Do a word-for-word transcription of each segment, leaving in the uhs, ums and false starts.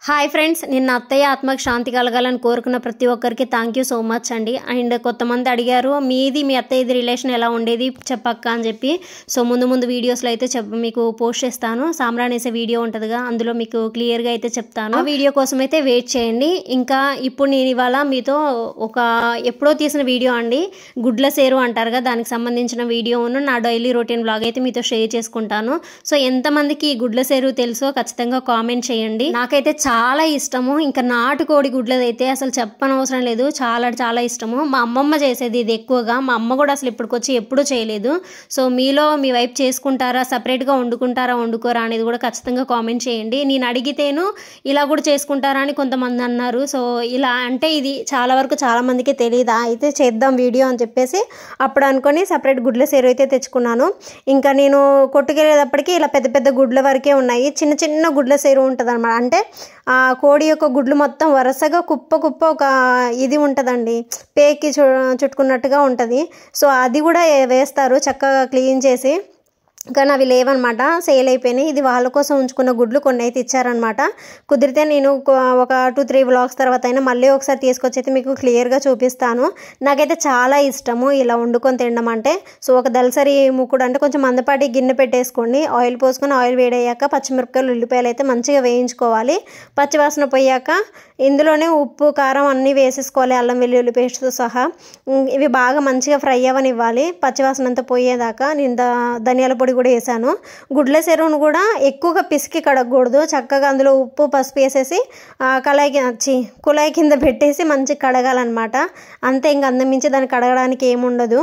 Hi friends, నిన్న అత్తయ్య ఆత్మకు శాంతి కలగాలని కోరుకున్న ప్రతి ఒక్కరికి థ్యాంక్ యూ సో మచ్ అండి. అండ్ కొంతమంది అడిగారు మీది మీ అత్తయ్యది రిలేషన్ ఎలా ఉండేది చెప్పక్క అని చెప్పి. సో ముందు ముందు వీడియోస్లో అయితే చెప్ మీకు పోస్ట్ చేస్తాను. సామ్రాన్ వేసే వీడియో ఉంటుందిగా, అందులో మీకు క్లియర్గా అయితే చెప్తాను. ఆ వీడియో కోసం అయితే వెయిట్ చేయండి. ఇంకా ఇప్పుడు నేను ఇవాళ మీతో ఒక ఎప్పుడో తీసిన వీడియో అండి, గుడ్ల సేరు అంటారు కదా, దానికి సంబంధించిన వీడియోను నా డైలీ రొటీన్ బ్లాగ్ అయితే మీతో షేర్ చేసుకుంటాను. సో ఎంతమందికి ఈ గుడ్ల సేరు తెలుసో ఖచ్చితంగా కామెంట్ చేయండి. నాకైతే చాలా ఇష్టము. ఇంకా నాటుకోడి గుడ్లది అయితే అసలు చెప్పనవసరం లేదు, చాలా చాలా ఇష్టము. మా అమ్మమ్మ చేసేది ఇది ఎక్కువగా. మా అమ్మ కూడా అసలు ఇప్పటికొచ్చి ఎప్పుడూ చేయలేదు. సో మీలో మీ వైపు చేసుకుంటారా, సపరేట్గా వండుకుంటారా వండుకోరా అనేది కూడా ఖచ్చితంగా కామెంట్ చేయండి. నేను అడిగితేను ఇలా కూడా చేసుకుంటారా అని కొంతమంది అన్నారు. సో ఇలా అంటే ఇది చాలా వరకు చాలామందికి తెలియదా, అయితే చేద్దాం వీడియో అని చెప్పేసి అప్పుడు అనుకొని సపరేట్ గుడ్ల సేరు అయితే తెచ్చుకున్నాను. ఇంకా నేను కొట్టుకెళ్ళేటప్పటికి ఇలా పెద్ద పెద్ద గుడ్ల వరకే ఉన్నాయి. చిన్న చిన్న గుడ్ల సేరు ఉంటుంది అనమాట. అంటే ఆ కోడి యొక్క గుడ్లు మొత్తం వరుసగా కుప్ప కుప్ప ఒక ఇది ఉంటుందండి, పేకి చు చుట్టుకున్నట్టుగా ఉంటుంది. సో అది కూడా వేస్తారు చక్కగా క్లీన్ చేసి. కానీ అవి లేవన్నమాట, సేల్ అయిపోయినాయి. ఇది వాళ్ళ కోసం ఉంచుకున్న గుడ్లు కొన్ని అయితే ఇచ్చారనమాట. కుదిరితే నేను ఒక టూ త్రీ వ్లాగ్స్ తర్వాత అయినా మళ్ళీ ఒకసారి తీసుకొచ్చి అయితే మీకు క్లియర్గా చూపిస్తాను. నాకైతే చాలా ఇష్టము ఇలా వండుకొని తినడం అంటే. సో ఒక దళసరి ముక్కుడు అంటే కొంచెం మందపాటి గిన్నె పెట్టేసుకోండి, ఆయిల్ పోసుకొని ఆయిల్ వేడయ్యాక పచ్చిమిరపకాయలు ఉల్లిపాయలు అయితే మంచిగా వేయించుకోవాలి. పచ్చివాసన పోయాక ఇందులోనే ఉప్పు కారం అన్నీ వేసేసుకోవాలి, అల్లం వెల్లుల్లి పేస్ట్తో సహా. ఇవి బాగా మంచిగా ఫ్రై అవ్వనివ్వాలి, పచ్చివాసన అంతా పోయేదాకా. నేను ధనియాల పొడి కూడా వేసాను. గుడ్ల సెరువును కూడా ఎక్కువగా పిసికి కడగకూడదు, చక్కగా అందులో ఉప్పు పసుపు వేసేసి కళాయి వచ్చి కుళాయి కింద పెట్టేసి మంచిగా కడగాలన్నమాట. అంతే, ఇంకా అంతమించి దాన్ని కడగడానికి ఏముండదు.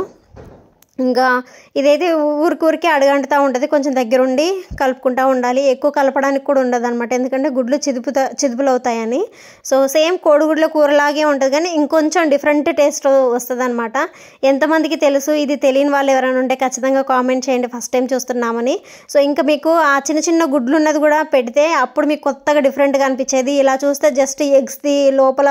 ఇంకా ఇదైతే ఊరికూరికే అడగంటుతూ ఉంటుంది, కొంచెం దగ్గరుండి కలుపుకుంటూ ఉండాలి. ఎక్కువ కలపడానికి కూడా ఉండదు అనమాట, ఎందుకంటే గుడ్లు చిదుపుతా చిదుపులు అవుతాయని. సో సేమ్ కోడిగుడ్ల కూరలాగే ఉంటుంది, కానీ ఇంకొంచెం డిఫరెంట్ టేస్ట్ వస్తుంది అనమాట. ఎంతమందికి తెలుసు, ఇది తెలియని వాళ్ళు ఎవరైనా ఉంటే ఖచ్చితంగా కామెంట్ చేయండి, ఫస్ట్ టైం చూస్తున్నామని. సో ఇంకా మీకు ఆ చిన్న చిన్న గుడ్లు ఉన్నది కూడా పెడితే అప్పుడు మీకు కొత్తగా డిఫరెంట్గా అనిపించేది. ఇలా చూస్తే జస్ట్ ఎగ్స్ది లోపల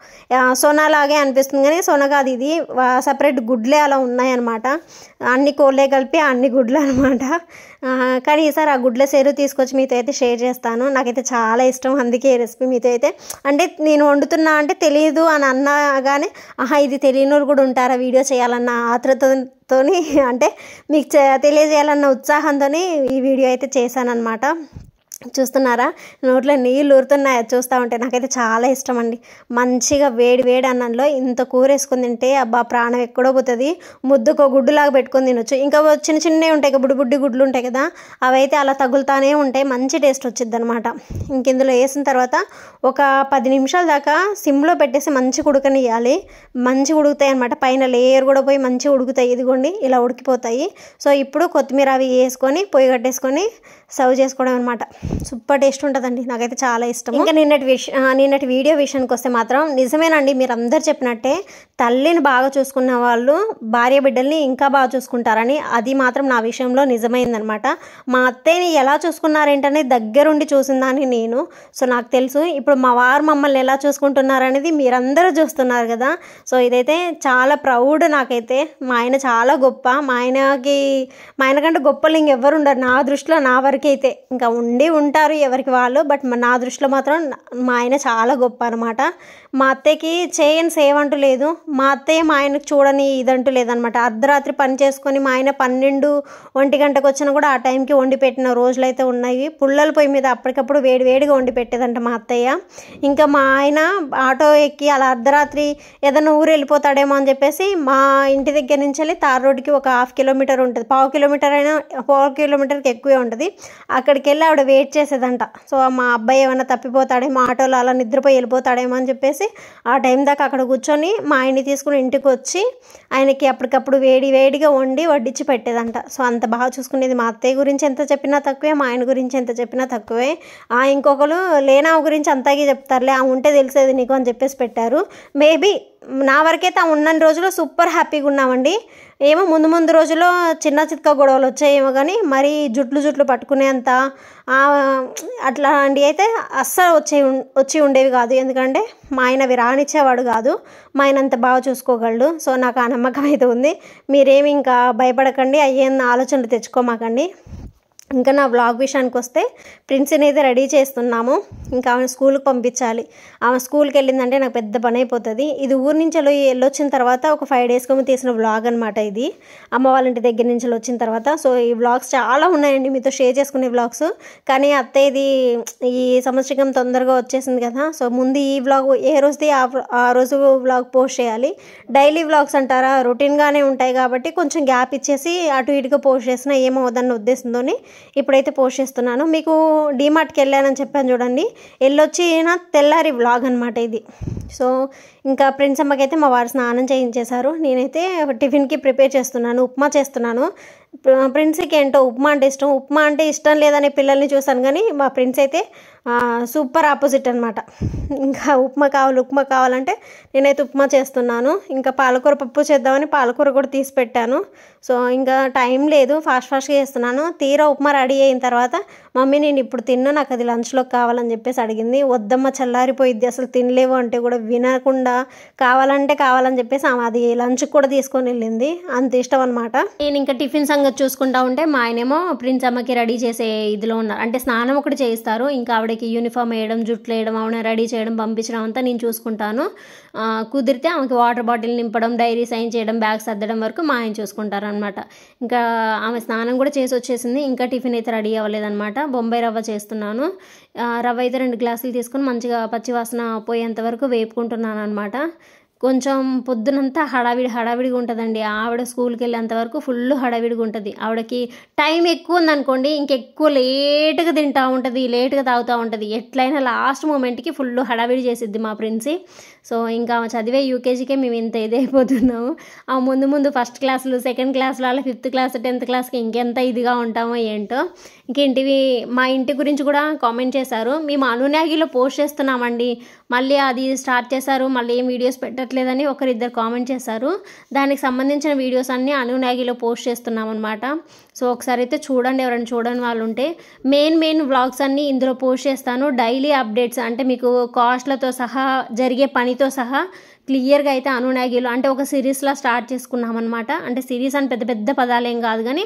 సొనాలాగే అనిపిస్తుంది, కానీ సొన కాదు, ఇది సపరేట్ గుడ్లే అలా ఉన్నాయన్నమాట. అన్ని కోళ్ళే కలిపి అన్ని గుడ్లు అనమాట. కానీ ఈసారి ఆ గుడ్ల సేరు తీసుకొచ్చి మీతో అయితే షేర్ చేస్తాను. నాకైతే చాలా ఇష్టం, అందుకే ఈ రెసిపీ మీతో అయితే. అంటే నేను వండుతున్నా అంటే తెలియదు అని అన్నా కానీ ఆహా ఇది తెలియని వాళ్ళు కూడా ఉంటారా వీడియో చేయాలన్న ఆతృతతో, అంటే మీకు తెలియజేయాలన్న ఉత్సాహంతో ఈ వీడియో అయితే చేశానన్నమాట. చూస్తున్నారా, నోట్లో నీళ్ళు ఊరుతున్నాయి అది చూస్తూ ఉంటే. నాకైతే చాలా ఇష్టం అండి. మంచిగా వేడి వేడి అన్నంలో ఇంత కూర వేసుకుని తింటే అబ్బా ప్రాణం ఎక్కడో పోతుంది. ముద్దుకో గుడ్డులాగా పెట్టుకొని తినొచ్చు. ఇంకా చిన్న చిన్నవి ఉంటాయి, బుడ్డి బుడ్డి గుడ్లు ఉంటాయి కదా, అవైతే అలా తగులుతానే ఉంటాయి, మంచి టేస్ట్ వచ్చింది అనమాట. ఇంక ఇందులో వేసిన తర్వాత ఒక పది నిమిషాల దాకా సిమ్లో పెట్టేసి మంచిగా ఉడకనియాలి. మంచిగా ఉడుకుతాయి అనమాట, పైన లేయర్ కూడా పోయి మంచిగా ఉడుకుతాయి. ఇదిగోండి ఇలా ఉడికిపోతాయి. సో ఇప్పుడు కొత్తిమీర అవి వేసుకొని పొయ్యి కట్టేసుకొని సర్వ్ చేసుకోవడం అనమాట. సూపర్ టేస్ట్ ఉంటుందండి, నాకైతే చాలా ఇష్టం. ఇంకా నిన్నటి విష నిన్నటి వీడియో విషయానికి వస్తే మాత్రం నిజమేనండి, మీరు అందరు చెప్పినట్టే తల్లిని బాగా చూసుకున్న వాళ్ళు భార్య బిడ్డల్ని ఇంకా బాగా చూసుకుంటారని. అది మాత్రం నా విషయంలో నిజమైందనమాట. మా అత్తయ్యని ఎలా చూసుకున్నారేంటనేది దగ్గరుండి చూసిందాన్ని నేను. సో నాకు తెలుసు ఇప్పుడు మా వారు మమ్మల్ని ఎలా చూసుకుంటున్నారనేది మీరందరూ చూస్తున్నారు కదా. సో ఇదైతే చాలా ప్రౌడ్ నాకైతే. మా ఆయన చాలా గొప్ప, మా ఆయనకి మా ఆయన కంటే గొప్పలు ఇంకెవ్వరు ఉండరు నా దృష్టిలో, నా వరకు అయితే. ఇంకా ఉండి ఉంటారు ఎవరికి వాళ్ళు, బట్ నా దృష్టిలో మాత్రం మా ఆయన చాలా గొప్ప అనమాట. మా అత్తయ్యకి చేయని సేవ అంటూ లేదు, మా అత్తయ్య మా ఆయనకు చూడని ఇదంటూ లేదనమాట. అర్ధరాత్రి పని చేసుకొని మా ఆయన పన్నెండు ఒంటి గంటకు వచ్చినా కూడా ఆ టైంకి వండి పెట్టిన రోజులు అయితే ఉన్నాయి. పుల్లల పొయ్యి మీద అప్పటికప్పుడు వేడి వేడిగా వండి పెట్టేదంట మా అత్తయ్య. ఇంకా మా ఆయన ఆటో ఎక్కి అలా అర్ధరాత్రి ఏదైనా ఊరు వెళ్ళిపోతాడేమో అని చెప్పేసి మా ఇంటి దగ్గర నుంచి వెళ్ళి తార్ రోడ్డుకి ఒక హాఫ్ కిలోమీటర్ ఉంటుంది, పావు కిలోమీటర్ అయినా పావు కిలోమీటర్కి ఎక్కువే ఉంటుంది. అక్కడికి వెళ్ళి ఆవిడ వెయిట్ చేసేదంట. సో మా అబ్బాయి ఏమైనా తప్పిపోతాడేమో, ఆటోలో అలా నిద్రపోయి వెళ్ళిపోతాడేమో అని చెప్పేసి ఆ టైం దాకా అక్కడ కూర్చొని మా ఆయన్ని తీసుకుని ఇంటికి వచ్చి ఆయనకి అప్పటికప్పుడు వేడి వేడిగా వండి వడ్డించి పెట్టేదంట. సో అంత బాగా చూసుకునేది. మా అత్తయ్య గురించి ఎంత చెప్పినా తక్కువే, మా ఆయన గురించి ఎంత చెప్పినా తక్కువే. ఇంకొకరు లేనా గురించి అంతాగే చెప్తారులే, ఆ ఉంటే తెలిసేది నీకు అని చెప్పేసి పెట్టారు. మేబీ నా వరకైతే ఆ ఉన్న రోజులు సూపర్ హ్యాపీగా ఉన్నామండి. ఏమో ముందు ముందు రోజుల్లో చిన్న చిత్క గొడవలు వచ్చాయేమో, కానీ మరీ జుట్లు జుట్లు పట్టుకునేంత అట్లాంటివి అయితే అస్సలు వచ్చే వచ్చి ఉండేవి కాదు. ఎందుకంటే మా ఆయన అవి రానిచ్చేవాడు కాదు, మా ఆయన అంత బాగా చూసుకోగలడు. సో నాకు ఆ నమ్మకం అయితే ఉంది. మీరేమి ఇంకా భయపడకండి, అయ్యేన్న ఆలోచనలు తెచ్చుకోమాకండి. ఇంకా నా వ్లాగ్ విషయానికి వస్తే ప్రిన్స్ని అయితే రెడీ చేస్తున్నాము. ఇంకా ఆమె స్కూల్కి పంపించాలి. ఆమె స్కూల్కి వెళ్ళిందంటే నాకు పెద్ద పని అయిపోతుంది. ఇది ఊరి నుంచి వెళ్ళి వెళ్ళొచ్చిన తర్వాత ఒక ఫైవ్ డేస్కి తీసిన వ్లాగ్ అనమాట. ఇది అమ్మ వాళ్ళ ఇంటి దగ్గర నుంచి వచ్చిన తర్వాత. సో ఈ వ్లాగ్స్ చాలా ఉన్నాయండి మీతో షేర్ చేసుకునే వ్లాగ్స్. కానీ అత్తయ్యది ఈ సంవత్సరం తొందరగా వచ్చేసింది కదా, సో ముందు ఈ వ్లాగ్ ఏ రోజుది ఆ రోజు వ్లాగ్ పోస్ట్ చేయాలి. డైలీ వ్లాగ్స్ అంటారా రొటీన్గానే ఉంటాయి కాబట్టి కొంచెం గ్యాప్ ఇచ్చేసి అటు ఇటుగా పోస్ట్ చేసినా ఏమవుదన్న ఉద్దేశంతోని ఇప్పుడైతే పోస్ట్ చేస్తున్నాను. మీకు డీమార్ట్కి వెళ్ళానని చెప్పాను చూడండి, వెళ్ళొచ్చిన తెల్లారి వ్లాగ్ అనమాట ఇది. సో ఇంకా ప్రిన్స్ అమ్మకైతే మా వారు స్నానం చేయించేశారు. నేనైతే టిఫిన్కి ప్రిపేర్ చేస్తున్నాను, ఉప్మా చేస్తున్నాను. ప్రిన్స్కి ఏంటో ఉప్మా అంటే ఇష్టం, ఉప్మా అంటే ఇష్టం లేదనే పిల్లల్ని చూసాను కానీ మా ప్రిన్స్ అయితే సూపర్ ఆపోజిట్ అనమాట. ఇంకా ఉప్మా కావాలి ఉప్మా కావాలంటే నేనైతే ఉప్మా చేస్తున్నాను. ఇంకా పాలకూర పప్పు చేద్దామని పాలకూర కూడా తీసి పెట్టాను. సో ఇంకా టైం లేదు, ఫాస్ట్ ఫాస్ట్గా చేస్తున్నాను. తీరా ఉప్మా రెడీ అయిన తర్వాత మమ్మీ నేను ఇప్పుడు తిన్నా, నాకు అది లంచ్లోకి కావాలని చెప్పేసి అడిగింది. వద్దమ్మ చల్లారిపోయిద్ది అసలు తినలేవు అంటే కూడా వినకుండా కావాలంటే కావాలని చెప్పేసి ఆమె అది లంచ్కి కూడా తీసుకొని వెళ్ళింది. అంత ఇష్టం అనమాట. నేను ఇంకా టిఫిన్ సంగతి చూసుకుంటా ఉంటే మా ఆయనేమో ప్రిన్స్ అమ్మకి రెడీ చేసే ఇదిలో ఉన్నారు. అంటే స్నానం ఒకటి చేయిస్తారు, ఇంకా ఆవిడకి యూనిఫామ్ వేయడం, జుట్లు వేయడం, ఆవిడ రెడీ చేయడం, పంపించడం అంతా నేను చూసుకుంటాను. కుదిరితే ఆమెకి వాటర్ బాటిల్ నింపడం, డైరీ సైన్ చేయడం, బ్యాగ్ సర్దడం వరకు మా ఆయన చూసుకుంటారు అనమాట. ఇంకా ఆమె స్నానం కూడా చేసి వచ్చేసింది. ఇంకా టిఫిన్ అయితే రెడీ అవ్వలేదన్నమాట. బొంబాయి రవ్వ చేస్తున్నాను. రవ్వ అయితే రెండు గ్లాసులు తీసుకొని మంచిగా పచ్చివాసన పోయేంత వరకు వేపుకుంటున్నాను అనమాట. కొంచెం పొద్దునంతా హడావిడి హడావిడిగా ఉంటుందండి. ఆవిడ స్కూల్కి వెళ్ళేంత వరకు ఫుల్ హడావిడిగా ఉంటుంది. ఆవిడకి టైం ఎక్కువ ఉందనుకోండి ఇంకెక్కువ లేటుగా తింటూ ఉంటుంది, లేటుగా తాగుతూ ఉంటుంది. ఎట్లయినా లాస్ట్ మూమెంట్కి ఫుల్ హడావిడి చేసిద్ది మా ప్రిన్సి. సో ఇంకా చదివే యూకేజీకే మేము ఇంత ఇదైపోతున్నాము. ఆ ముందు ముందు ఫస్ట్ క్లాసులు, సెకండ్ క్లాసులు, అలా ఫిఫ్త్ క్లాస్, టెన్త్ క్లాస్కి ఇంకెంత ఇదిగా ఉంటామో ఏంటో. ఇంకేంటివి మా ఇంటి గురించి కూడా కామెంట్ చేశారు. మేము అనునాగిలో పోస్ట్ చేస్తున్నామండి, మళ్ళీ అది స్టార్ట్ చేశారు, మళ్ళీ ఏం వీడియోస్ పెట్టట్లేదని ఒకరిద్దరు కామెంట్ చేశారు. దానికి సంబంధించిన వీడియోస్ అన్నీ అనునాగిలో పోస్ట్ చేస్తున్నాం అనమాట. సో ఒకసారి అయితే చూడండి, ఎవరైనా చూడని వాళ్ళు ఉంటే. మెయిన్ మెయిన్ వ్లాగ్స్ అన్నీ ఇందులో పోస్ట్ చేస్తాను. డైలీ అప్డేట్స్ అంటే మీకు కాస్ట్లతో సహా, జరిగే పనితో సహా క్లియర్గా అయితే అనునాగిలో అంటే ఒక సిరీస్లా స్టార్ట్ చేసుకున్నాం అనమాట. అంటే సిరీస్ అని పెద్ద పెద్ద పదాలు ఏం కాదు కానీ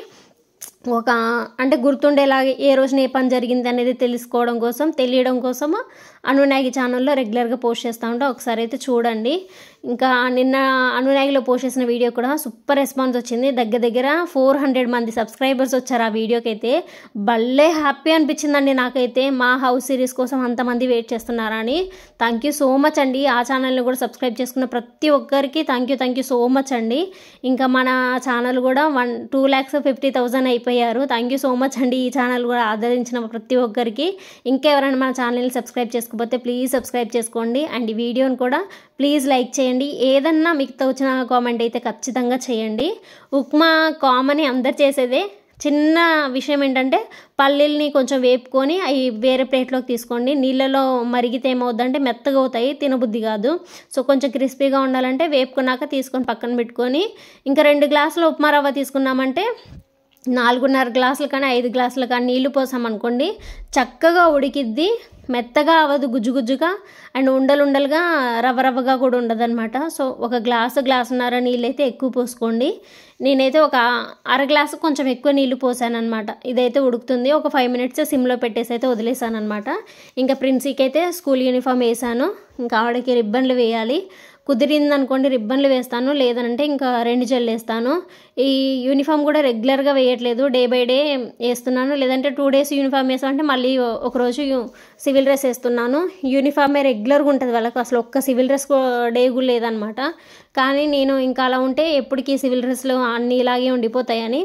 ఒక అంటే గుర్తుండేలాగా ఏ రోజున ఏ పని జరిగింది అనేది తెలుసుకోవడం కోసం, తెలియడం కోసము అనునాగి ఛానల్లో రెగ్యులర్గా పోస్ట్ చేస్తూ ఉంటా. ఒకసారి అయితే చూడండి. ఇంకా నిన్న అనునాగిలో పోస్ట్ చేసిన వీడియో కూడా సూపర్ రెస్పాన్స్ వచ్చింది. దగ్గర దగ్గర ఫోర్ హండ్రెడ్ మంది సబ్స్క్రైబర్స్ వచ్చారు ఆ వీడియోకి అయితే. భలే హ్యాపీ అనిపించిందండి నాకైతే, మా హౌస్ సిరీస్ కోసం అంతమంది వెయిట్ చేస్తున్నారా అని. థ్యాంక్ యూ సో మచ్ అండి. ఆ ఛానల్ని కూడా సబ్స్క్రైబ్ చేసుకున్న ప్రతి ఒక్కరికి thank you thank you so much అండి. ఇంకా మన ఛానల్ కూడా one two lakhs fifty thousand అయిపోయారు. థ్యాంక్ యూ సో మచ్ అండి. ఈ ఛానల్ కూడా ఆదరించిన ప్రతి ఒక్కరికి. ఇంకెవరైనా మన ఛానల్ని సబ్స్క్రైబ్ చేసుకోకపోతే ప్లీజ్ సబ్స్క్రైబ్ చేసుకోండి. అండ్ ఈ వీడియోని కూడా ప్లీజ్ లైక్ చేయండి. ఏదన్నా మీకు తోచిన కామెంట్ అయితే ఖచ్చితంగా చేయండి. ఉప్మా కామన్ అందరు చేసేదే. చిన్న విషయం ఏంటంటే పల్లీల్ని కొంచెం వేపుకొని అవి వేరే ప్లేట్లోకి తీసుకోండి. నీళ్ళలో మరిగితే ఏమవుద్దంటే మెత్తగా అవుతాయి, తినబుద్ధి కాదు. సో కొంచెం క్రిస్పీగా ఉండాలంటే వేపుకున్నాక తీసుకొని పక్కన పెట్టుకొని, ఇంకా రెండు గ్లాసులు ఉప్మా రవ్వ తీసుకున్నామంటే నాలుగున్నర గ్లాసులు కానీ ఐదు గ్లాసులు కానీ నీళ్లు పోసామనుకోండి చక్కగా ఉడికిద్ది, మెత్తగా అవ్వదు, గుజ్జు గుజ్జుగా, అండ్ ఉండలు ఉండలుగా రవ్వ రవ్వగా కూడా ఉండదన్నమాట. సో ఒక గ్లాసు గ్లాసున్నర నీళ్ళు అయితే ఎక్కువ పోసుకోండి. నేనైతే ఒక అర గ్లాసు కొంచెం ఎక్కువ నీళ్లు పోసాను అనమాట. ఇదైతే ఉడుకుతుంది. ఒక ఫైవ్ మినిట్స్ సిమ్లో పెట్టేసి అయితే వదిలేసాను అనమాట. ఇంకా ప్రిన్సీకి అయితే స్కూల్ యూనిఫామ్ వేసాను. ఇంకా ఆవిడకి రిబ్బన్లు వేయాలి. కుదిరింది అనుకోండి రిబ్బన్లు వేస్తాను, లేదంటే ఇంకా రెండు జల్లు వేస్తాను. ఈ యూనిఫామ్ కూడా రెగ్యులర్గా వేయట్లేదు, డే బై డే వేస్తున్నాను. లేదంటే టూ డేస్ యూనిఫామ్ వేసామంటే మళ్ళీ ఒకరోజు సివిల్ డ్రెస్ వేస్తున్నాను. యూనిఫామే రెగ్యులర్గా ఉంటుంది వాళ్ళకు, అసలు ఒక్క సివిల్ డ్రెస్ డే కూడా లేదనమాట. కానీ నేను ఇంకా అలా ఉంటే ఎప్పటికీ సివిల్ డ్రెస్లు అన్నీ ఇలాగే ఉండిపోతాయని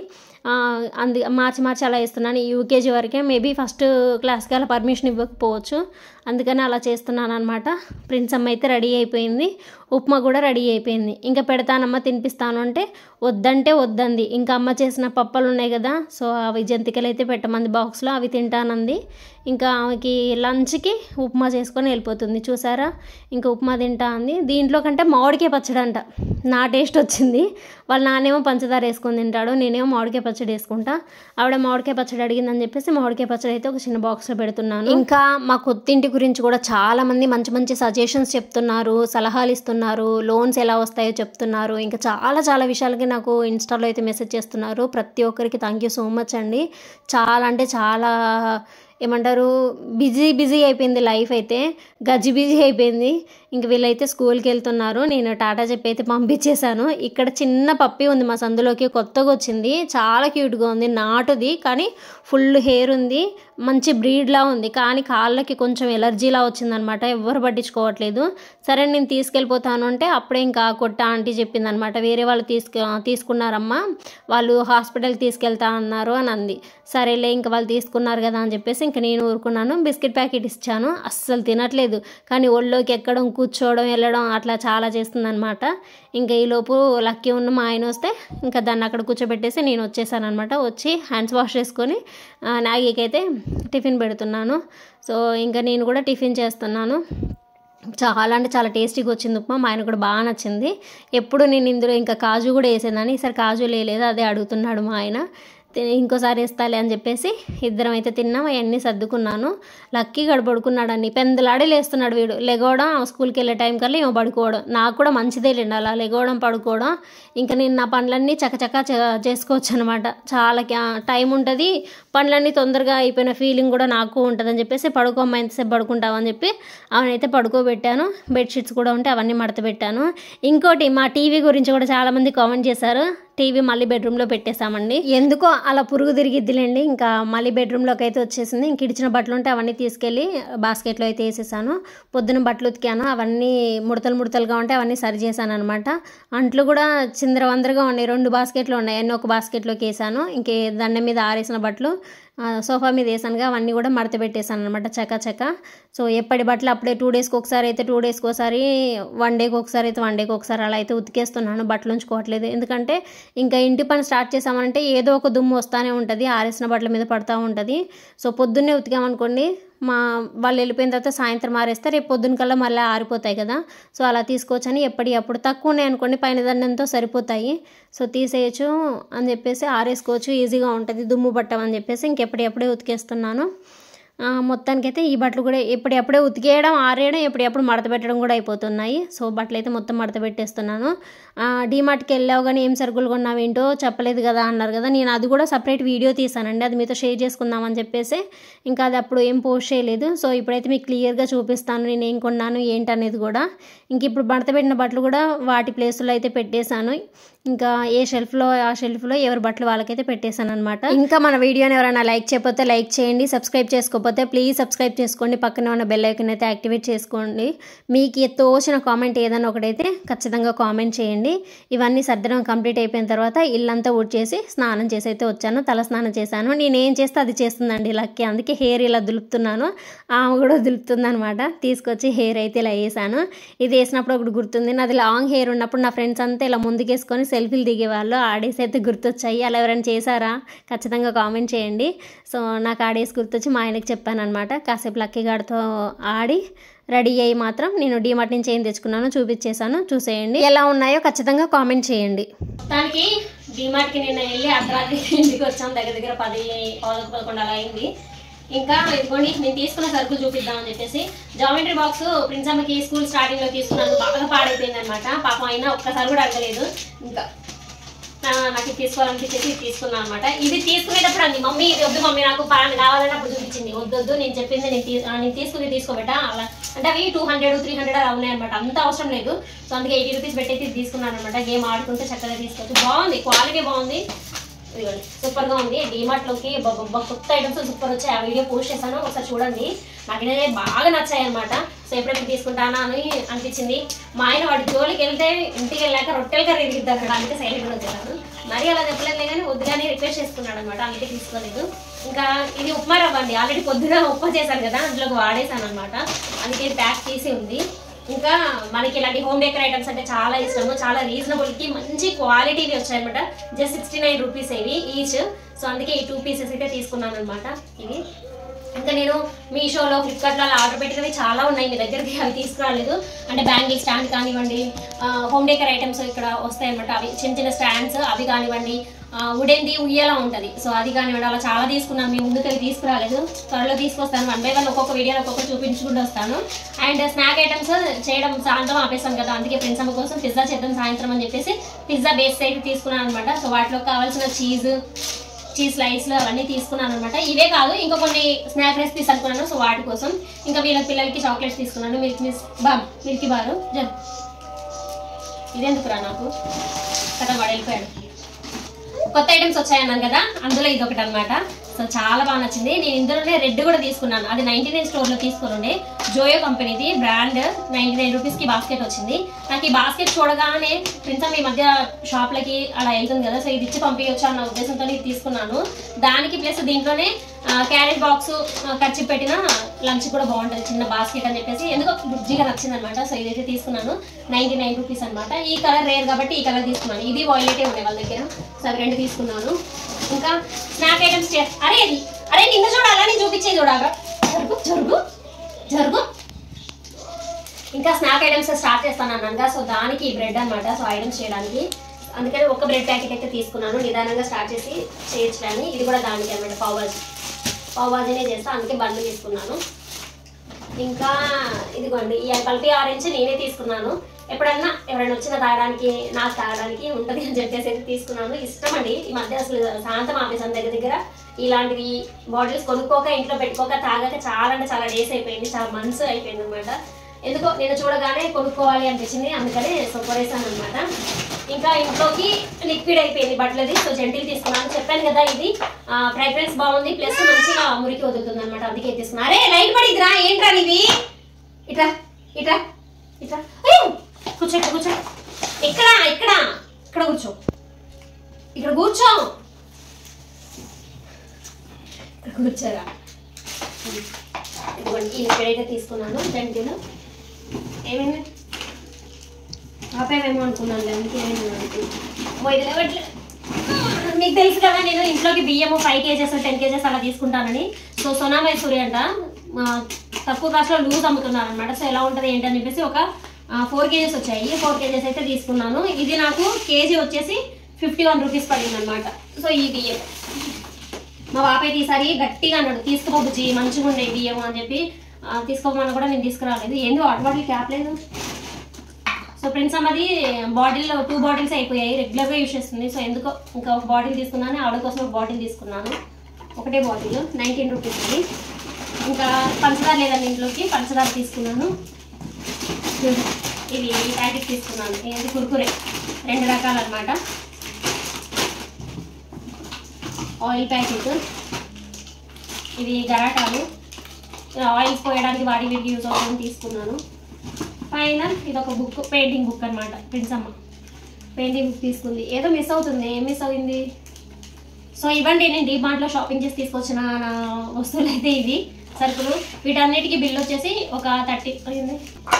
అందు మార్చి మార్చి అలా వేస్తున్నాను. యూకేజీ వరకే, మేబీ ఫస్ట్ క్లాస్కి అలా పర్మిషన్ ఇవ్వకపోవచ్చు, అందుకని అలా చేస్తున్నాను అనమాట. ప్రిన్స్ అమ్మ అయితే రెడీ అయిపోయింది, ఉప్మా కూడా రెడీ అయిపోయింది. ఇంకా పెడతానమ్మ తినిపిస్తాను అంటే వద్దంటే వద్దంది. ఇంకా అమ్మ చేసిన పప్పలు ఉన్నాయి కదా, సో అవి జంతికలు అయితే పెట్టమంది బాక్స్లో, అవి తింటానంది. ఇంకా ఆమెకి లంచ్కి ఉప్మా చేసుకొని వెళ్ళిపోతుంది. చూసారా, ఇంకా ఉప్మా తింటా అంది. దీంట్లో కంటే మామిడికాయ పచ్చడి అంట నా టేస్ట్ వచ్చింది. వాళ్ళ నాన్నేమో పంచదార వేసుకొని తింటాడు, నేనేమో మామిడికాయ పచ్చడి వేసుకుంటా. ఆవిడ మామిడికాయ పచ్చడి అడిగిందని చెప్పేసి మామిడికాయ పచ్చడి అయితే ఒక చిన్న బాక్స్లో పెడుతున్నాను. ఇంకా మా కొత్తింటి గురించి కూడా చాలామంది మంచి మంచి సజెషన్స్ చెప్తున్నారు, సలహాలు ఇస్తున్నారు, లోన్స్ ఎలా వస్తాయో చెప్తున్నారు. ఇంకా చాలా చాలా విషయాలకి నాకు ఇన్స్టాలో అయితే మెసేజ్ చేస్తున్నారు. ప్రతి ఒక్కరికి థ్యాంక్ యూ సో మచ్ అండి. చాలా అంటే చాలా ఏమంటారు బిజీ బిజీ అయిపోయింది లైఫ్ అయితే, గజ్జి బిజీ అయిపోయింది. ఇంక వీళ్ళైతే స్కూల్కి వెళ్తున్నారు. నేను టాటా చెప్పి అయితే పంపించేశాను. ఇక్కడ చిన్న పప్పి ఉంది మా సందులోకి, కొత్తగా వచ్చింది, చాలా క్యూట్గా ఉంది, నాటుది కానీ ఫుల్ హెయిర్ ఉంది, మంచి బ్రీడ్లా ఉంది. కానీ కాళ్ళకి కొంచెం ఎలర్జీలా వచ్చిందనమాట, ఎవ్వరు పట్టించుకోవట్లేదు. సరే నేను తీసుకెళ్ళిపోతాను అంటే అప్పుడే ఇంకా కొట్ట ఆంటీ చెప్పిందనమాట, వేరే వాళ్ళు తీసుకు తీసుకున్నారమ్మా వాళ్ళు హాస్పిటల్కి తీసుకెళ్తా అన్నారు అని అంది. సరేలే ఇంకా వాళ్ళు తీసుకున్నారు కదా అని చెప్పేసి ఇంకా నేను ఊరుకున్నాను. బిస్కెట్ ప్యాకెట్ ఇచ్చాను, అస్సలు తినట్లేదు. కానీ ఒళ్ళోకి ఎక్కడం, కూర్చోవడం, వెళ్ళడం అట్లా చాలా చేస్తుందనమాట. ఇంకా ఈలోపు లక్కీ ఉన్న మా ఆయన వస్తే ఇంకా దాన్ని అక్కడ కూర్చోబెట్టేసి నేను వచ్చేసాను అనమాట. వచ్చి హ్యాండ్స్ వాష్ చేసుకొని నాగికైతే టిఫిన్ పెడుతున్నాను. సో ఇంకా నేను కూడా టిఫిన్ చేస్తున్నాను. చాలా అంటే చాలా టేస్టీగా వచ్చింది ఉప్మా, మా ఆయన కూడా బాగా నచ్చింది. ఎప్పుడు నేను ఇందులో ఇంకా కాజు కూడా వేసేదాన్ని, ఈసారి కాజు లేదు, అదే అడుగుతున్నాడు మా ఆయన. ఇంకోసారి వేస్తాలే అని చెప్పేసి ఇద్దరం అయితే తిన్నాం. అవన్నీ సర్దుకున్నాను. లక్కీ గడు పడుకున్నాడు అన్ని పెందలాడే లేస్తున్నాడు వీడు. లెగవడం స్కూల్కి వెళ్ళే టైం కల్లా ఏమో పడుకోవడం, నాకు కూడా మంచిదే లేండి అలా లెగవడం పడుకోవడం. ఇంకా నేను నా పనులన్నీ చకచకా చేసుకోవచ్చు అనమాట. చాలా టైం ఉంటుంది, పనులన్నీ తొందరగా అయిపోయిన ఫీలింగ్ కూడా నాకు ఉంటుందని చెప్పేసి పడుకోమ్మ ఎంతసేపు పడుకుంటామని చెప్పి అవనైతే పడుకోబెట్టాను. బెడ్షీట్స్ కూడా ఉంటే అవన్నీ మడత పెట్టాను. ఇంకోటి మా టీవీ గురించి కూడా చాలామంది కామెంట్ చేశారు. టీవీ మళ్ళీ బెడ్రూమ్లో పెట్టేశామండి. ఎందుకో అలా పురుగు తిరిగిద్దిలేండి. ఇంకా మళ్ళీ బెడ్రూమ్లోకి అయితే వచ్చేసింది. ఇంక ఇడిచిన బట్టలు ఉంటే అవన్నీ తీసుకెళ్ళి బాస్కెట్లో అయితే వేసేసాను. పొద్దున బట్టలు ఉతికాను, అవన్నీ ముడతలు ముడతలుగా ఉంటే అవన్నీ సరి చేశాను అనమాట. అంట్లు కూడా చిందరవందరగా ఉన్నాయి, రెండు బాస్కెట్లు ఉన్నాయి, అన్నీ ఒక బాస్కెట్లోకి వేసాను. ఇంకే దండం మీద ఆరేసిన బట్టలు సోఫా మీద వేసానుగా అవన్నీ కూడా మడత పెట్టేశాను అనమాట చక్క చక్క. సో ఎప్పటి బట్టలు అప్పుడే టూ డేస్కి ఒకసారి అయితే టూ డేస్కి ఒకసారి, వన్ డేకి ఒకసారి అయితే వన్ డేకి ఒకసారి అలా అయితే ఉతికేస్తున్నాను. బట్టలు ఉంచుకోవట్లేదు, ఎందుకంటే ఇంకా ఇంటి పని స్టార్ట్ చేసామంటే ఏదో ఒక దుమ్ము వస్తూనే ఉంటుంది, ఆరేసిన బట్టల మీద పడుతూ ఉంటుంది. సో పొద్దున్నే ఉతికామనుకోండి, మా వాళ్ళు వెళ్ళిపోయిన తర్వాత సాయంత్రం ఆరేస్తే రేపు పొద్దున్న కల్లా మళ్ళీ ఆరిపోతాయి కదా. సో అలా తీసుకోవచ్చని ఎప్పటి అప్పుడు తక్కువ ఉన్నాయి అనుకోండి, పైన దండంతో సరిపోతాయి. సో తీసేయచ్చు అని చెప్పేసి ఆరేసుకోవచ్చు, ఈజీగా ఉంటుంది దుమ్ము పట్టమని చెప్పేసి ఇంకెప్పటికప్పుడే ఉతికేస్తున్నాను. మొత్తానికైతే ఈ బట్టలు కూడా ఎప్పుడెప్పుడే ఉతికేయడం, ఆరేయడం, ఎప్పుడెప్పుడు మడత పెట్టడం కూడా అయిపోతున్నాయి. సో బట్టలు అయితే మొత్తం మడత పెట్టేస్తున్నాను. డీమార్ట్కి వెళ్ళావు కానీ ఏం సరుకులు కొన్నావు ఏంటో చెప్పలేదు కదా అన్నారు కదా, నేను అది కూడా సపరేట్ వీడియో తీసానండి, అది మీతో షేర్ చేసుకుందామని చెప్పేసి ఇంకా అది అప్పుడు ఏం పోస్ట్ చేయలేదు. సో ఇప్పుడైతే మీకు క్లియర్గా చూపిస్తాను నేను ఏం కొన్నాను ఏంటనేది కూడా. ఇంక ఇప్పుడు మడత పెట్టిన బట్టలు కూడా వాటి ప్లేసులో అయితే పెట్టేశాను. ఇంకా ఏ షెల్ఫ్లో ఆ షెల్ఫ్లో ఎవరి బట్టలు వాళ్ళకైతే పెట్టేశాను అనమాట. ఇంకా మన వీడియోని ఎవరైనా లైక్ చేయకపోతే లైక్ చేయండి, సబ్స్క్రైబ్ చేసుకోకపోతే ప్లీజ్ సబ్స్క్రైబ్ చేసుకోండి, పక్కన ఉన్న బెల్ ఐకాన్ అయితే యాక్టివేట్ చేసుకోండి. మీకు తోచిన కామెంట్ ఏదైనా ఒకటైతే ఖచ్చితంగా కామెంట్ చేయండి. ఇవన్నీ సర్దడం కంప్లీట్ అయిపోయిన తర్వాత ఇల్లంతా ఊడ్చేసి స్నానం చేసి అయితే వచ్చాను, తల స్నానం చేశాను. నేను ఏం చేస్తే అది చేస్తుందండి లక్కీ, అందుకే హెయిర్ ఇలా దులుపుతున్నాను, ఆమె కూడా దులుపుతుంది అనమాట. తీసుకొచ్చి హెయిర్ అయితే ఇలా వేసాను. ఇది వేసినప్పుడు ఒకటి గుర్తుంది, నాది లాంగ్ హెయిర్ ఉన్నప్పుడు నా ఫ్రెండ్స్ అంతా ఇలా ముందుకేసుకొని సెల్ఫీలు దిగేవాళ్ళు, ఆడేసి అయితే గుర్తొచ్చాయి. అలా ఎవరైనా చేశారా ఖచ్చితంగా కామెంట్ చేయండి. సో నాకు ఆడేసి గుర్తొచ్చి మా ఆయనకి చెప్పాను అనమాట. కాసేపు లక్కీ గాడితో ఆడి రెడీ అయ్యి మాత్రం నేను డీమార్ట్ నుంచి ఏం తెచ్చుకున్నానో చూపించేశాను, చూసేయండి. ఎలా ఉన్నాయో ఖచ్చితంగా కామెంట్ చేయండి. దానికి డీమార్ట్కి నిన్న వెళ్ళి అర్ధరాత్రి ఇంటికి వచ్చాను, దగ్గర దగ్గర పది పదకొండు పదకొండు అలా అయింది. ఇంకా ఇదిగోండి నేను తీసుకున్న సరుకులు చూపిద్దామని చెప్పేసి జామెట్రీ బాక్స్ ప్రిన్స్ అమ్మకి స్కూల్ స్టార్టింగ్లో తీసుకున్నాను, బాగా పాడైపోయింది అనమాట. పాపం అయినా ఒక్కసారి కూడా అడగలేదు. ఇంకా నాకు ఇది తీసుకోవాలనిపించేసి ఇది తీసుకున్నాను అనమాట. ఇది తీసుకునేటప్పుడు అండి మమ్మీ ఇది వద్దు మమ్మీ నాకు పాలన కావాలని అప్పుడు చూపించింది, వద్దు వద్దు నేను చెప్పింది నేను నేను తీసుకుని తీసుకోబెట్టా అలా అంటే అవి టూ హండ్రెడ్ త్రీ హండ్రెడ్ అలా ఉన్నాయి అనమాట, అంత అవసరం లేదు. సో అందుకే ఎయిటీ రూపీస్ పెట్టి ఇది తీసుకున్నాను అనమాట. గేమ్ ఆడుకుంటే చక్కగా తీసుకోవచ్చు, బాగుంది, క్వాలిటీ బాగుంది, ఇదిగోండి సూపర్గా ఉంది. డీమార్ట్లోకి కొత్త ఐటమ్స్ సూపర్ వచ్చాయి, ఆ వీడియో పోస్ట్ చేశాను, ఒకసారి చూడండి. నాకైతే బాగా నచ్చాయి అనమాట. సో ఎప్పుడెప్పుడు తీసుకుంటానా అని అనిపించింది. మా ఆయన వాడి జోలికి వెళ్తే ఇంటికి వెళ్ళాక రొట్టెలు కర్రీ ఇరిగిద్దాడు, అందుకే సైలెంట్గా వచ్చేసాను. మరీ అలా చెప్పలేదు కానీ వద్దుగానే రిక్వెస్ట్ చేసుకున్నాడు అనమాట, అందుకే తీసుకోలేదు. ఇంకా ఇది ఉప్మా రవ్వ అండి, ఆల్రెడీ పొద్దున ఉప్మా చేశాను కదా అందులోకి వాడేసాను అనమాట, అందుకే ప్యాక్ చేసి ఉంది. ఇంకా మనకి ఇలాంటి హోమ్ డెకర్ ఐటమ్స్ అంటే చాలా ఇష్టము, చాలా రీజనబుల్కి మంచి క్వాలిటీవి వచ్చాయన్నమాట. జస్ట్ సిక్స్టీ నైన్ రూపీస్ ఇవి ఈచ్. సో అందుకే ఈ టూ పీసెస్ అయితే తీసుకున్నాను అనమాట. ఇవి ఇంకా నేను మీషోలో ఫ్లిప్కార్ట్లో అలా ఆర్డర్ పెట్టినవి చాలా ఉన్నాయి, మీ దగ్గరికి అవి తీసుకురాలేదు. అంటే బ్యాంగిల్ స్టాండ్ కానివ్వండి, హోమ్ డెకర్ ఐటమ్స్ ఇక్కడ వస్తాయన్నమాట, అవి చిన్న చిన్న స్టాండ్స్ అవి కానివ్వండి, ఉడేంది ఉయ్యేలా ఉంటుంది. సో అది కానివ్వండి, అలా చాలా తీసుకున్నాను. మీ ముందుకు అవి తీసుకురాలేదు, త్వరలో తీసుకొస్తాను. వన్ బై వన్ ఒక్కొక్క వీడియోలో ఒక్కొక్క చూపించుకుంటూ వస్తాను. అండ్ స్నాక్ ఐటమ్స్ చేయడం సాయంత్రం ఆపేస్తాను కదా, అందుకే ఫ్రెండ్స్ అమ్మ కోసం పిజ్జా చేద్దాం సాయంత్రం అని చెప్పేసి పిజ్జా బేస్ అయితే తీసుకున్నాను అనమాట. సో వాటిలో కావాల్సిన చీజ్ చీజ్ స్లైస్లు అవన్నీ తీసుకున్నాను అనమాట. ఇవే కాదు ఇంకా కొన్ని స్నాక్ రెసిపీస్ అనుకున్నాను. సో వాటి కోసం ఇంకా వీళ్ళ పిల్లలకి చాక్లెట్స్ తీసుకున్నాను. మిల్క్ మిస్ బా మిల్కీ బారు జబ్ ఇదెందుకురా నాకు కదా వాడు వెళ్ళిపోయాడు. కొత్త ఐటమ్స్ వచ్చాయన్నాను కదా, అందులో ఇది ఒకటి అనమాట. సో చాలా బాగా నచ్చింది. నేను ఇందులోనే రెడ్ కూడా తీసుకున్నాను, అది నైన్టీ నైన్ స్టోర్లో తీసుకుని జోయో కంపెనీది బ్రాండ్. నైన్టీ నైన్ రూపీస్కి బాస్కెట్ వచ్చింది. నాకు ఈ బాస్కెట్ చూడగానే ఫ్రెండ్స్ ఈ మధ్య షాప్లకి అలా వెళ్తుంది కదా, సో ఇది ఇచ్చి పంపించవచ్చు అన్న ఉద్దేశంతో ఇది తీసుకున్నాను. దానికి ప్లస్ దీంట్లోనే క్యారెట్ బాక్స్ ఖర్చు పెట్టిన లంచ్ కూడా బాగుంటుంది, చిన్న బాస్కెట్ అని చెప్పేసి ఎందుకో బుజ్జిగా నచ్చింది అనమాట. సో ఇదైతే తీసుకున్నాను, నైన్టీ నైన్ రూపీస్ అనమాట. ఈ కలర్ రేర్ కాబట్టి ఈ కలర్ తీసుకున్నాను. ఇది వాయిలెటే ఉన్నాయి వాళ్ళ దగ్గర, సో అవి రెండు తీసుకున్నాను. ఇంకా స్నాక్ ఐటమ్స్ అరే అది అరే నిన్న చూడాలా, నేను చూపించే చూడాలా, జరుగు జరుగు జరుగు. ఇంకా స్నాక్ ఐటమ్స్ స్టార్ట్ చేస్తాను అన్నానుగా, సో దానికి బ్రెడ్ అనమాట. సో ఐటమ్స్ చేయడానికి అందుకని ఒక బ్రెడ్ ప్యాకెట్ అయితే తీసుకున్నాను, నిదానంగా స్టార్ట్ చేసి చేయొచ్చులని. ఇది కూడా దానికి అనమాట, పావ్ భాజీ పావ్ భాజీనే చేస్తాను, అందుకే బండ్లు తీసుకున్నాను. ఇంకా ఇదిగోండి ఈ పల్పి ఆరెంజ్ నేనే తీసుకున్నాను. ఎప్పుడన్నా ఎవరైనా వచ్చినా తాగడానికి నాకు తాగడానికి ఉంటుంది అని చెప్పేసి అయితే తీసుకున్నాను. ఇష్టం అండి ఈ మధ్య అసలు శాంతం ఆఫీస్ అని దగ్గర దగ్గర ఇలాంటివి బాటిల్స్ కొనుక్కోక ఇంట్లో పెట్టుకోక తాగాక చాలా అంటే చాలా డేస్ అయిపోయింది, చాలా మంత్స్ అయిపోయింది అనమాట. ఎందుకో నేను చూడగానే కొనుక్కోవాలి అనిపించింది, అందుకనే సో కొనేసాను అనమాట. ఇంకా ఇంట్లోకి లిక్విడ్ అయిపోయింది బట్టలది, సో జెంటిల్ తీసుకున్నాను. చెప్పాను కదా ఇది ఫ్రాగ్రెన్స్ బాగుంది, ప్లస్ మంచిగా మురికి వదులుతుంది అనమాట, అందుకే తీసుకున్నాను. అరే లైట్ పడిద్దిరా, ఏంట్రా నీవి, ఇట్రా ఇట్రా ఇట్రా, కూర్చో ఇక్కడ కూర్చో, ఇక్కడ ఇక్కడ ఇక్కడ కూర్చో, ఇక్కడ కూర్చో, ఇక్కడ కూర్చోరా. ఇదిగోండి ఈ లిక్విడ్ అయితే తీసుకున్నాను జెంటిల్. ఏమైంది ఆపేమేమో అనుకున్నాను, అందుకే ఏమైంది మీకు తెలుసు కదా, నేను ఇంట్లోకి బియ్యము ఫైవ్ కేజెస్ టెన్ కేజెస్ అలా తీసుకుంటానని. సో సోనా మైసూరి అంట తక్కువ కాస్ట్లో లూజ్ అమ్ముతున్నారు అనమాట. సో ఎలా ఉంటుంది ఏంటి అని చెప్పేసి ఒక ఫోర్ కేజెస్ వచ్చాయి, ఫోర్ కేజెస్ అయితే తీసుకున్నాను. ఇది నాకు కేజీ వచ్చేసి ఫిఫ్టీ వన్ రూపీస్ పడింది అనమాట. సో ఈ బియ్యం మా బాపైతే ఈసారి గట్టిగా అన్నాడు, తీసుకుపోబుచ్చి మంచిగా ఉండే బియ్యం అని చెప్పి తీసుకోమని కూడా నేను తీసుకురాలేదు. ఏంది వాటర్ బాటిల్ క్యాప్ లేదు. సో ఫ్రెండ్స్ అమ్మది బాటిల్ టూ బాటిల్స్ అయిపోయాయి, రెగ్యులర్గా యూజ్ చేస్తుంది. సో ఎందుకో ఇంకా ఒక బాటిల్ తీసుకున్నాను, ఆవిడ కోసం ఒక బాటిల్ తీసుకున్నాను, ఒకటే బాటిల్ నైన్టీన్ రూపీస్ ఇది. ఇంకా పంచదార లేదండి ఇంట్లోకి, పంచదార తీసుకున్నాను. ఇది ఈ ప్యాకెట్ తీసుకున్నాను, ఇది కుర్కురే రెండు రకాలు అనమాట. ఆయిల్ ప్యాకెట్, ఇది గరాటాలు ఆయిల్స్ పోయడానికి వాడి వీడికి యూజ్ అవుతుందని తీసుకున్నాను. పైన ఇది ఒక బుక్, పెయింటింగ్ బుక్ అనమాట. ఫ్రెండ్స్ అమ్మ పెయింటింగ్ బుక్ తీసుకుంది, ఏదో మిస్ అవుతుంది, ఏం మిస్ అయింది. సో ఇవ్వండి నేను డీమార్ట్లో షాపింగ్ చేసి తీసుకొచ్చిన నా వస్తువులు అయితే ఇవి సరుకులు. వీటన్నిటికీ బిల్ వచ్చేసి ఒక థర్టీ అయింది.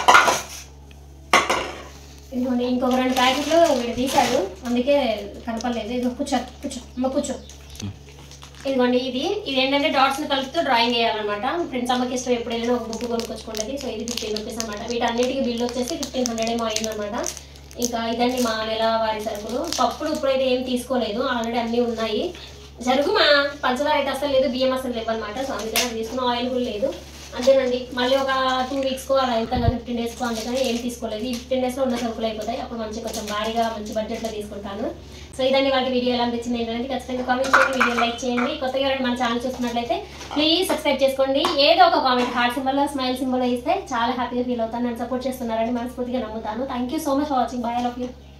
ఇదిగోండి ఇంకొక రెండు ప్యాకెట్లు వీడు తీశాడు, అందుకే కనపడలేదు. ఇది కూర్చో కూర్చో అమ్మ కూర్చో. ఇదిగోండి ఇది ఇది ఏంటంటే డాట్స్ని కలుపుతూ డ్రాయింగ్ వేయాలన్నమాట. ఫ్రెండ్స్ అమ్మకి ఇష్టం ఎప్పుడు వెళ్ళినా ఒక బుక్ కొనుక్కొచ్చుకుంటుంది. సో ఇది ఫిఫ్టీన్ రూపీస్ అనమాట. వీటన్నిటికీ బిల్ వచ్చేసి ఫిఫ్టీన్ హండ్రెడ్ ఏమో అయిందనమాట. ఇంకా ఇదండి మా నెల వారి సరుకులు. పప్పులు ఇప్పుడైతే ఏం తీసుకోలేదు, ఆల్రెడీ అన్నీ ఉన్నాయి. జరుగు మా పంచదార అయితే అసలు లేదు, బియ్యం అసలు లేవన్నమాట. సో అందుకని అది తీసుకున్న ఆయిల్ కూడా లేదు, అంతేనండి. మళ్ళీ ఒక టూ వీక్స్కో అలా వెళ్తాం కదా, ఫిఫ్టీన్ డేస్కో, అందుకని ఏం తీసుకోలేదు. ఈ ఫిఫ్టీన్ డేస్లో ఉన్న సరుకులు అయిపోతాయి, అప్పుడు మంచి కొంచెం భారీగా మంచి బడ్జెట్లో తీసుకుంటాను. సో ఇదండి వాటి వీడియో ఎలా అనిపించింది ఏంటంటే ఖచ్చితంగా కామెంట్ చేయండి, వీడియో లైక్ చేయండి. కొత్తగా ఎవరైనా మన ఛానల్ చూస్తున్నట్లయితే ప్లీజ్ సబ్స్క్రైబ్ చేసుకోండి. ఏదో ఒక comment heart symbol smile symbol ఇస్తే చాలా హ్యాపీగా ఫీల్ అవుతాను. నన్ను సపోర్ట్ చేస్తున్నారని మనస్ఫూర్తిగా నమ్ముతాను. Thank you so much for watching. Bye all of you.